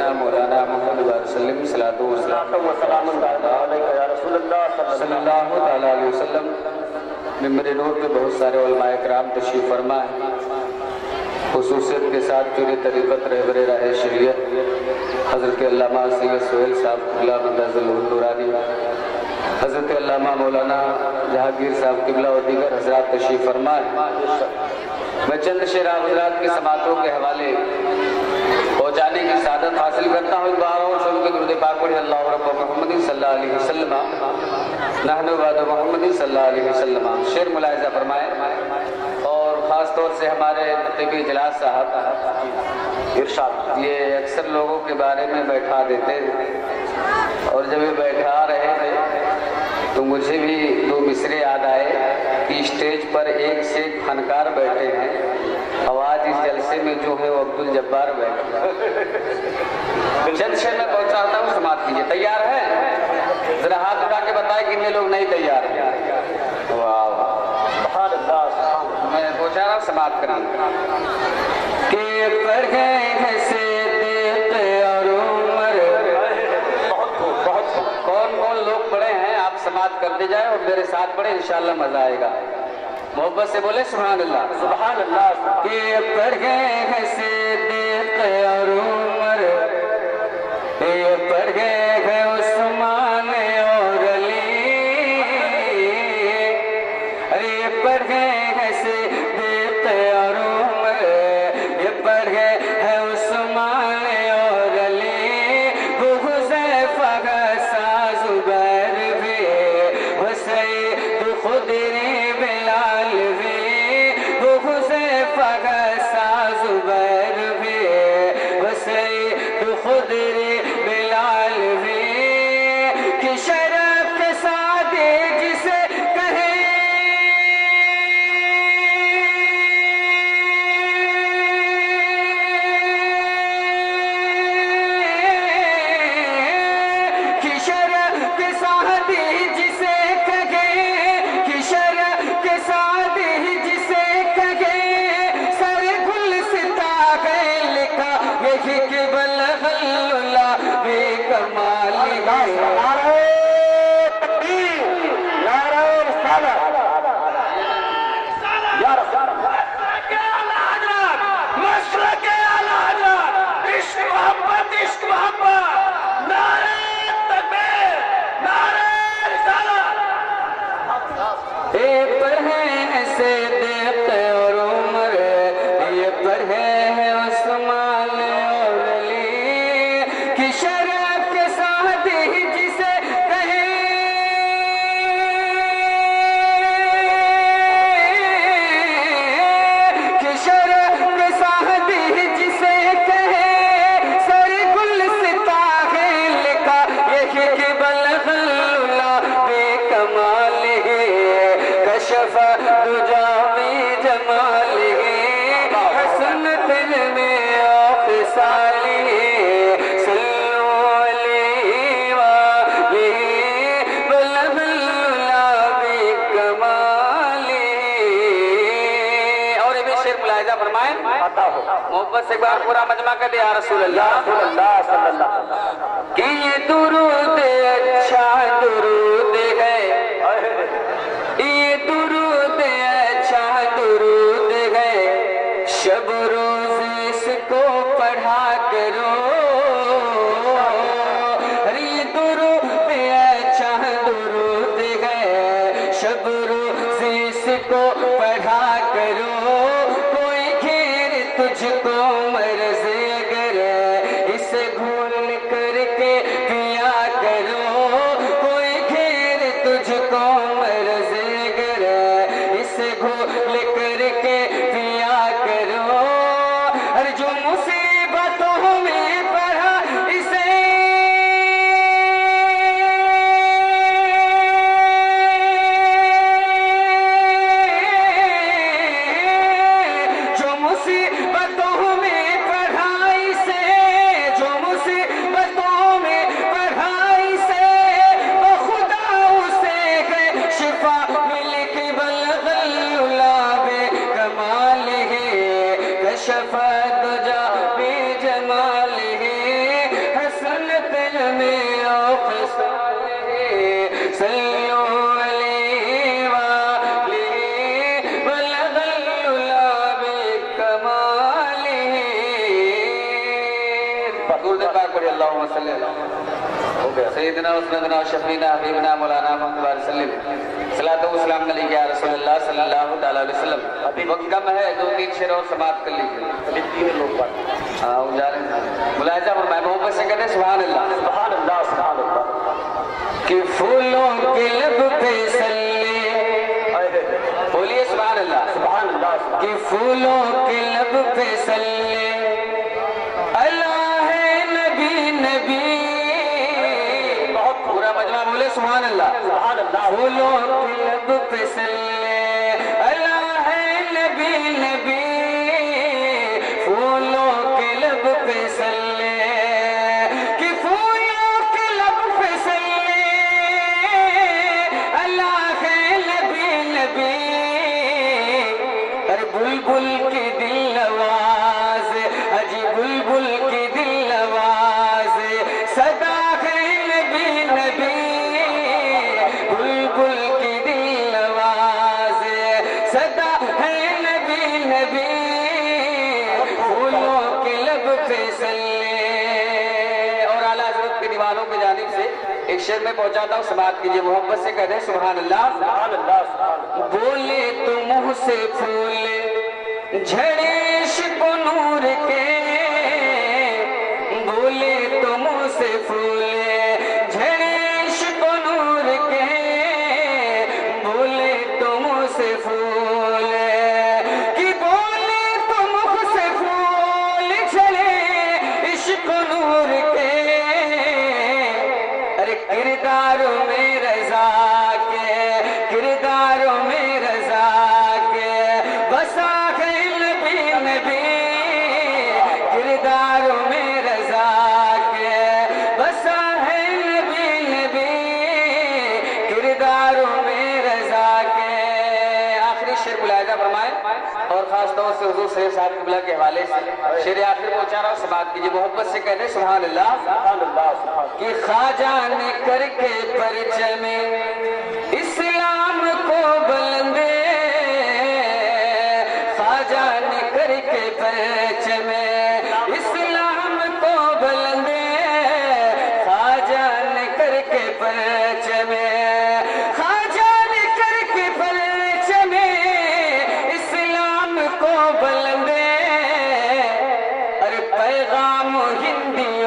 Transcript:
مولانا محمد وسلم صلاۃ و سلام علیکہ یا رسول اللہ صلی اللہ علیہ وسلم۔ ممبر نور کے بہت سارے علماء کرام تشریف فرما ہے، خصوصیت کے ساتھ پیر طریقت رہبر راہ شریعت حضرت علامہ سید سہیل صاحب قبلہ مندرجہ نورانی، حضرت علامہ مولانا جہانگیر صاحب قبلہ و دیگر حضرات تشریف فرما ہے۔ میں چند شعر حضرات کی سماعتوں کے حوالے پہنچانے کی سعادت حاصل کرتا ہوں۔ دعا اور سب کے درود پاک پڑھیں۔ اللہ رب محمد صلی اللہ علیہ وسلم نحن بعد محمد صلی اللہ علیہ وسلم۔ شعر ملاحظہ فرمائیں، اور خاص طور سے ہمارے نقیب اجلاس صاحب ارشاد یہ اکثر لوگوں کے بارے میں بیٹھا دیتے ہیں، اور جب یہ بیٹھا رہے تھے تو مجھے بھی دو مصرے یاد آئے کہ اسٹیج پر ایک سے ایک فنکار بیٹھے ہیں، آواز اس جلسے میں جو ہے وہ عبدالجبار بیٹھے ہیں۔ چند شعر میں پہنچاتا ہوں، سماعت کیجئے۔ تیار ہے؟ ذرا ہاتھ اٹھا کے بتائیں کتنے لوگ نہیں تیار ہیں۔ واہ سبحان اللہ، میں پہنچا رہا ہوں، سماعت کریں کہ پڑھ گئے ہیں صدیق اور عمر۔ بہت کون کون لوگ پڑھے ہیں آپ سماعت کرتے جائیں اور میرے ساتھ پڑھیں، انشاءاللہ مزہ آئے گا۔ محبت سے بولے سبحان اللہ سبحان اللہ۔ کہ پڑھ گئے ہیں صدیق اور عمر، یہ پڑھ گئے ہیں عثمان اور علی، ارے پڑھ گئے ہیں صدیق اور عمر، یہ پڑھ گئے ہیں عثمان اور علی، وہ حذیفہ غصہ زبیر بھی، وہ سعید خدری بلال بھی، وہ حذیفہ غصہ زبیر بھی، وہ سعید خدری بلال بھی، کہ شرف کے ساتھ جسے کہیں کہ شرف کے ساتھ جسے کہیں، کہ شرف کے ساتھ جسے کہیں، سر گل ستا ہے لکھا یہی کہ بلغ اللہ بے کمال ہے۔ یہ پڑھے ہیں صدیق اور عمر، یہ پڑھے ہیں عثمان اور علی، کہ شرف کے ساتھ جسے کہیں، کہ شرف کے ساتھ جسے کہیں، سر گل ستا ہے لکھا یہی کہ بلغ اللہ بے کمال ہے، کشف دجا میں جمال ہے، حسنت میں خصال ہے، صلو علیہ وآلہ بلغ اللہ بے کمال ہے۔ اور یہ بھی شعر ملاحظہ فرمائیں، محبت سے ایک بار پورا مجمع کر دے یا رسول اللہ کہ یہ درود اچھا درود ہے، یہ درود اچھا درود ہے، شب روز اس کو پڑھا کرو، یہ درود اچھا درود ہے، شب روز اس کو پڑھا کرو، کوئی گھیر تجھ کو مرض اگر اسے گھول کر کے پیا کرو، کوئی گھیر تجھ کو مرض اگر اسے گھول کر کے پیا کرو، اور جو مصیبتوں میں پڑھا اسے، جو مصیبتوں میں پڑھا اسے، جو مصیبتوں میں پڑھا اسے، وہ خدا اسے ہے شفا مل کے بلغ اللہ بے کمال ہے، کشف دجا درود پاک پڑھی اللہم صلی سیدنا وسندنا شفینا حبیبنا مولانا محمد صلی اللہ علیہ وسلم صلاۃ و سلام علیہ یا رسول اللہ صلی اللہ علیہ وسلم. وقت کم ہے، 2-3 شعر اور سماعت کر لیجیے. 3 لوگ ہاں جا رہے ہیں. ملاحظہ فرمائے محبت سے کہتے ہیں سبحان اللہ سبحان اللہ سبحان اللہ. کہ پھولوں کے لب پہ صلی، بولیے سبحان اللہ سبحان اللہ. کہ پھولوں کے لب پہ صلی اللہ ہے نبی نبی. بہت پورا مجمع بولے سبحان اللہ سبحان اللہ. پھولوں کے لب پہ صلی اللہ ہے نبی نبی. پھولوں کے لب پہ صلی، کہ پھولوں کے لب پہ صلی اللہ ہے نبی نبی. ارے بلبل کی دل نواز، اجی بلبل کی دل نواز صدا ہے نبی نبی. بلبل کی دل نواز صدا ہے نبی نبی. پھولوں کے لب پہ صلی. اور اعلیٰ حضرت کے دیوانوں کی جانب سے ایک شعر میں پہنچاتا ہوں، سماعت کیجئے. محبت سے کہتے ہیں سبحان اللہ سبحان اللہ. بولے تو منہ سے پھول جھڑے عشق و نور کے. بولے تو منہ سے پھول جھڑے عشق و نور کے. بولے تو منہ سے پھول، کہ بولے تو منہ سے پھول جھڑے عشق و نور کے. ارے کرداروں میں رضا کے، کرداروں میں رضا کے بسا ہے نبی نبی. کرداروں میں رضا کے بسا ہے نبی نبی. کرداروں میں رضا کے. آخری شعر ملاحظہ فرمائے اور خاص طور سے حضور صلی اللہ علیہ وسلم کے حوالے سے شعر آخر پہنچا رہا ہوں، سماعت کیجئے. محبت سے کہتے ہیں سبحان اللہ سبحان اللہ. کہ خواجہ نے کر کے پرچم اسلام کو بلندے. خواجہ نے کر کے پرچم اسلام کو بلندے. خواجہ نے کر کے پرچم، خواجہ نے کر کے پرچم اسلام کو بلندے. ارے پیغام ہندی